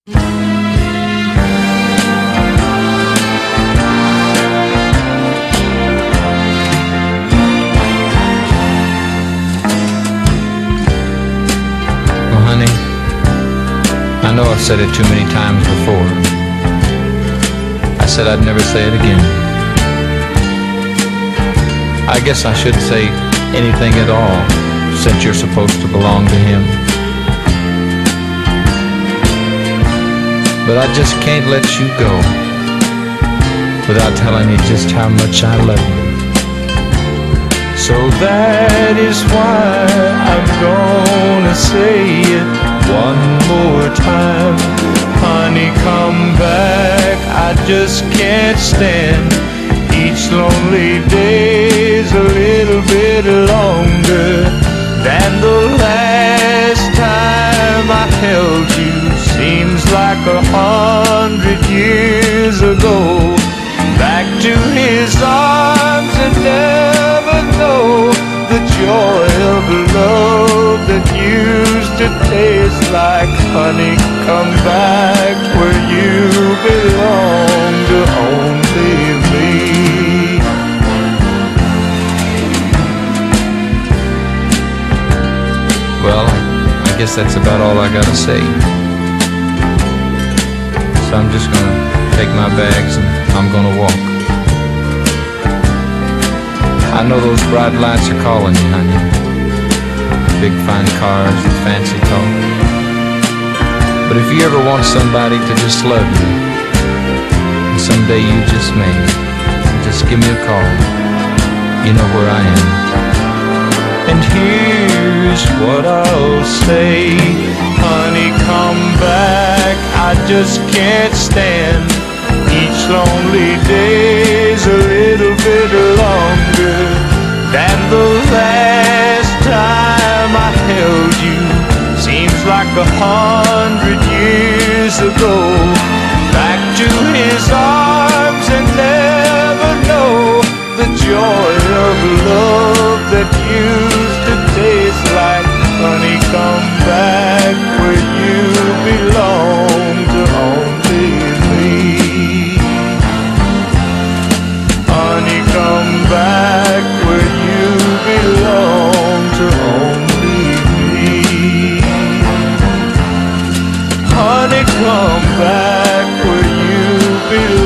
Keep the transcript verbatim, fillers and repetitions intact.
Honey, I know I've said it too many times before. I said I'd never say it again. I guess I shouldn't say anything at all, since you're supposed to belong to him. But I just can't let you go without telling you just how much I love you. So that is why I'm gonna say it one more time. Honey, come back, I just can't stand each lonely day's a little bit longer than the last time I held you. Seems like a hundred years ago. Back to his arms and never know the joy of love that used to taste like honey. Come back where you belong to only me. Well, I guess that's about all I gotta say. So I'm just gonna take my bags and I'm gonna walk. I know those bright lights are calling you, honey. Big fine cars with fancy talk. But if you ever want somebody to just love you, and someday you just may, just give me a call. You know where I am. And here's what I'll say. Honey, come back, I just can't stand each lonely day's a little bit longer than the last time I held you. Seems like a hundred years ago. Back to his arms and never know the joy of love that used to taste like honey. Come back where you belong to only me. Honey, come back where you belong to only me. Honey, come back where you belong.